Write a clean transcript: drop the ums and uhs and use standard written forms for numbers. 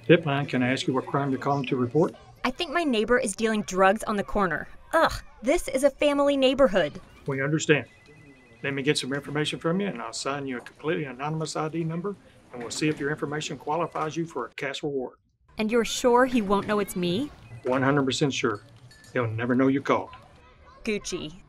Hitline, can I ask you what crime you're calling to report? I think my neighbor is dealing drugs on the corner. Ugh, this is a family neighborhood. We understand. Let me get some information from you, and I'll assign you a completely anonymous ID number, and we'll see if your information qualifies you for a cash reward. And you're sure he won't know it's me? 100% sure. He'll never know you called. Gucci.